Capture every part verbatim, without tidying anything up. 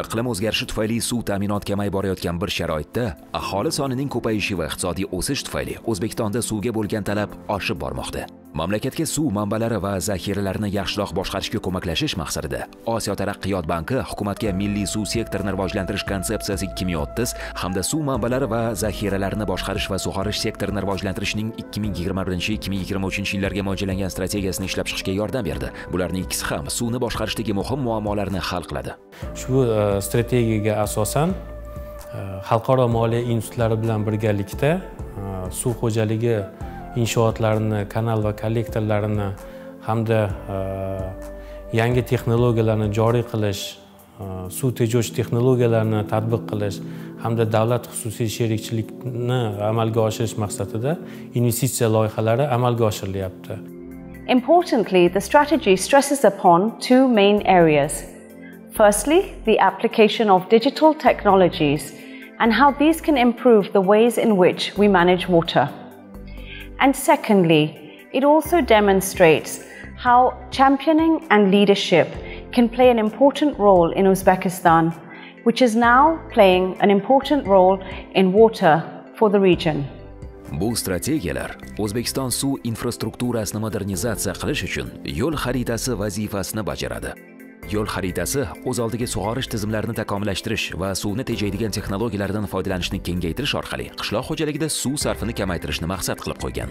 Iqlim o'zgarishi tufayli suv ta'minoti kamayib borayotgan bir sharoitda aholi sonining ko'payishi va iqtisodiy o'sish tufayli O'zbekistonda suvga bo'lgan talab oshib bormoqda. Mamlakatga suv manbalari va zaxiralarini yaxshiroq boshqarishga ko'maklashish maqsadida Osiyo taraqqiyot banki hukumatga milliy suv sektorini rivojlantirish konsepsiyasi ikki ming o'ttiz hamda suv manbalari va zaxiralarini boshqarish va sug'orish sektorini rivojlantirishning ikki ming yigirma birinchi ikki ming yigirma uchinchi yillarga mo'ljallangan strategiyasini ishlab chiqishga yordam berdi. Bularning ikkisi ham suvni boshqarishdagi muhim muammolarni hal qiladi. Shu strategiyaga asosan xalqaro moliya institutlari bilan birgalikda suv xo'jaligi inshootlarini, kanal va kollektorlarini hamda yangi texnologiyalarni joriy qilish, suv tejovchi texnologiyalarni tatbiq qilish hamda davlat xususiy sherikchilikni amalga oshirish maqsadida investitsiya loyihalari amalga oshirilyapti. Importantly, the strategy stresses upon two main areas. Firstly, the application of digital technologies and how these can improve the ways in which we manage water. And secondly, it also demonstrates how championing and leadership can play an important role in Uzbekistan, which is now playing an important role in water for the region. Bu strategiyalar O'zbekiston suv infrastrukturasini modernizatsiya qilish uchun yo'l xaritasi vazifasini bajaradi. Yo'l xaritasi o'z oldiga sug'orish tizimlarini takomillashtirish va suvni tejaydigan texnologiyalardan foydalanishni kengaytirish orqali qishloq xo'jaligida suv sarfini kamaytirishni maqsad qilib qo'ygan.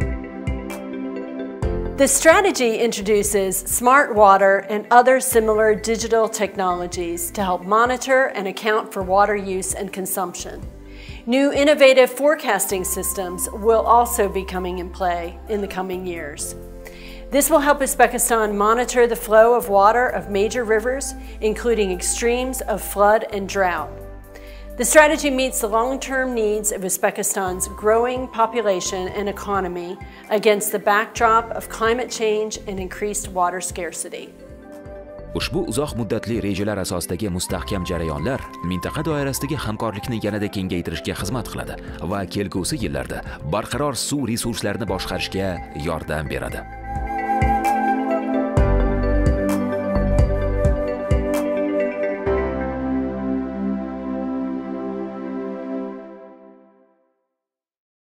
The strategy introduces smart water and other similar digital technologies to help monitor and account for water use and consumption. New innovative forecasting systems will also be coming in play in the coming years. This will help Uzbekistan monitor the flow of water of major rivers, including extremes of flood and drought. The strategy meets the long-term needs of Uzbekistan's growing population and economy against the backdrop of climate change and increased water scarcity. Ushbu uzoq muddatli rejalar asosidagi mustahkam jarayonlar mintaqa doirasidagi hamkorlikni yanada kengaytirishga xizmat qiladi va kelgusi yillarda barqaror suv resurslarini boshqarishga yordam beradi.